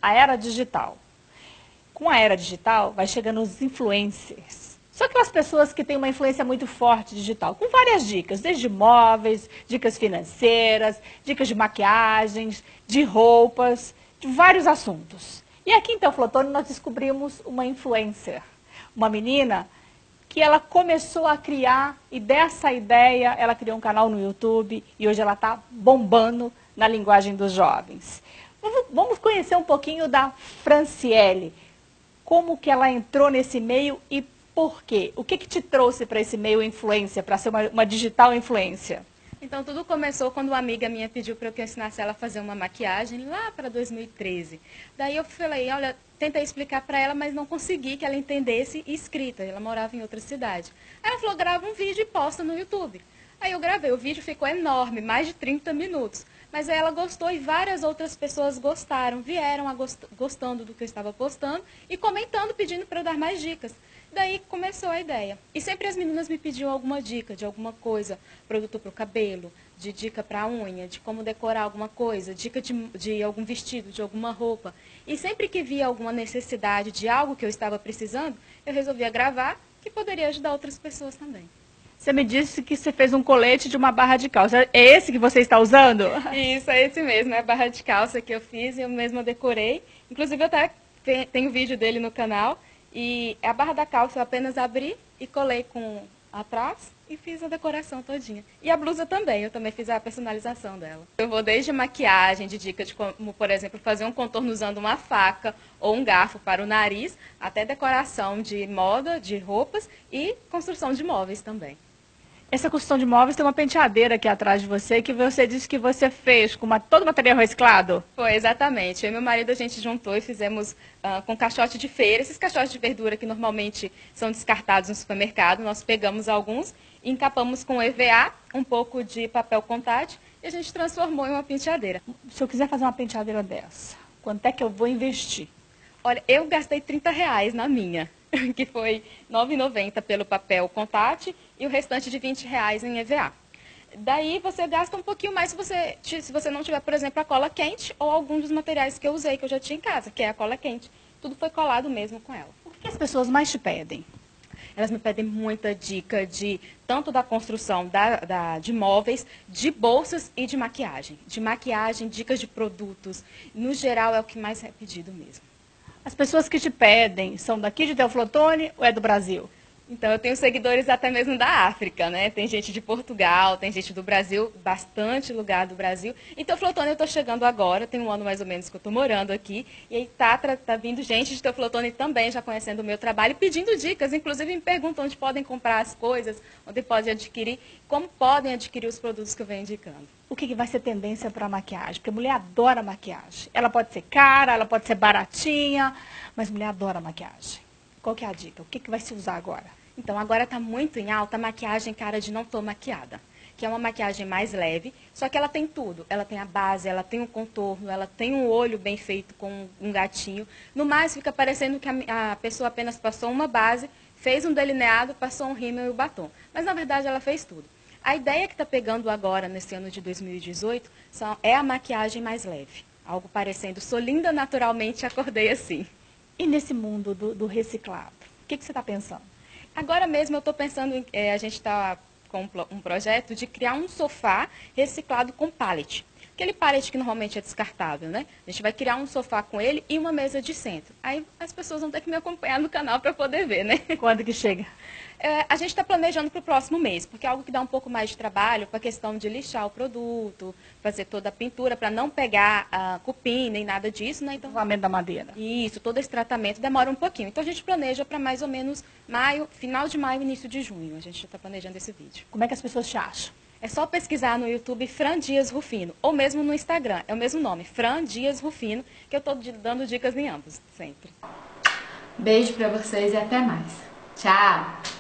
a era digital. Com a era digital, vai chegando os influencers. São aquelas pessoas que têm uma influência muito forte digital, com várias dicas, desde móveis, dicas financeiras, dicas de maquiagens, de roupas, de vários assuntos. E aqui em Teoflotone nós descobrimos uma influencer, uma menina que ela começou a criar, e dessa ideia ela criou um canal no YouTube e hoje ela está bombando na linguagem dos jovens. Vamos conhecer um pouquinho da Franciele, como que ela entrou nesse meio e por quê? O que te trouxe para esse meio influência, para ser uma digital influência? Então, tudo começou quando uma amiga minha pediu para que eu ensinasse ela a fazer uma maquiagem lá para 2013. Daí eu falei, olha, tentei explicar para ela, mas não consegui que ela entendesse escrita. Ela morava em outra cidade. Aí ela falou, grava um vídeo e posta no YouTube. Aí eu gravei, o vídeo ficou enorme, mais de 30 minutos. Mas aí ela gostou e várias outras pessoas gostaram, vieram gostando do que eu estava postando e comentando, pedindo para eu dar mais dicas. Daí começou a ideia. E sempre as meninas me pediam alguma dica de alguma coisa, produto para o cabelo, de dica para a unha, de como decorar alguma coisa, dica de algum vestido, de alguma roupa. E sempre que via alguma necessidade de algo que eu estava precisando, eu resolvia gravar, que poderia ajudar outras pessoas também. Você me disse que você fez um colete de uma barra de calça. É esse que você está usando? Isso, é esse mesmo, é a barra de calça que eu fiz e eu mesma decorei. Inclusive eu até tenho vídeo dele no canal. E a barra da calça eu apenas abri e colei com atrás e fiz a decoração todinha. E a blusa também, eu também fiz a personalização dela. Eu vou desde maquiagem, de dicas de como, por exemplo, fazer um contorno usando uma faca ou um garfo para o nariz, até decoração de moda, de roupas e construção de móveis também. Essa construção de móveis tem uma penteadeira aqui atrás de você, que você disse que você fez com todo o material reciclado? Foi, exatamente. Eu e meu marido, a gente juntou e fizemos com caixote de feira. Esses caixotes de verdura que normalmente são descartados no supermercado, nós pegamos alguns e encapamos com EVA, um pouco de papel contact, e a gente transformou em uma penteadeira. Se eu quiser fazer uma penteadeira dessa, quanto é que eu vou investir? Olha, eu gastei R$30 na minha, que foi R$ 9,90 pelo papel contact e o restante de R$20 em EVA. Daí você gasta um pouquinho mais se você não tiver, por exemplo, a cola quente ou algum dos materiais que eu usei, que eu já tinha em casa, que é a cola quente. Tudo foi colado mesmo com ela. O que as pessoas mais te pedem? Elas me pedem muita dica tanto da construção de móveis, de bolsas e de maquiagem. De maquiagem, dicas de produtos. No geral, é o que mais é pedido mesmo. As pessoas que te pedem são daqui de Teoflotone ou é do Brasil? Então, eu tenho seguidores até mesmo da África, né? Tem gente de Portugal, tem gente do Brasil, bastante lugar do Brasil. Em Teoflotone eu estou chegando agora, tem um ano mais ou menos que eu estou morando aqui. E aí tá vindo gente de Teoflotone também, já conhecendo o meu trabalho, pedindo dicas. Inclusive me perguntam onde podem comprar as coisas, onde podem adquirir, como podem adquirir os produtos que eu venho indicando. O que vai ser tendência para maquiagem? Porque a mulher adora maquiagem. Ela pode ser cara, ela pode ser baratinha, mas a mulher adora maquiagem. Qual que é a dica? O que vai se usar agora? Então, agora está muito em alta a maquiagem cara de não tô maquiada, que é uma maquiagem mais leve, só que ela tem tudo. Ela tem a base, ela tem o contorno, ela tem um olho bem feito com um gatinho. No mais, fica parecendo que a pessoa apenas passou uma base, fez um delineado, passou um rímel e o batom. Mas, na verdade, ela fez tudo. A ideia que está pegando agora, nesse ano de 2018, é a maquiagem mais leve. Algo parecendo, sou linda naturalmente, acordei assim. E nesse mundo do reciclado, o que você está pensando? Agora mesmo eu estou pensando, a gente está com um projeto de criar um sofá reciclado com pallet. Aquele pallet que normalmente é descartável, né? A gente vai criar um sofá com ele e uma mesa de centro. Aí as pessoas vão ter que me acompanhar no canal para poder ver, né? Quando que chega? A gente está planejando para o próximo mês, porque é algo que dá um pouco mais de trabalho para a questão de lixar o produto, fazer toda a pintura para não pegar cupim nem nada disso, né? Então, tratamento da madeira. Isso, todo esse tratamento demora um pouquinho. Então a gente planeja para mais ou menos maio, final de maio, início de junho. A gente já está planejando esse vídeo. Como é que as pessoas te acham? É só pesquisar no YouTube Fran Dias Rufino, ou mesmo no Instagram, é o mesmo nome, Fran Dias Rufino, que eu estou dando dicas em ambos, sempre. Beijo para vocês e até mais. Tchau!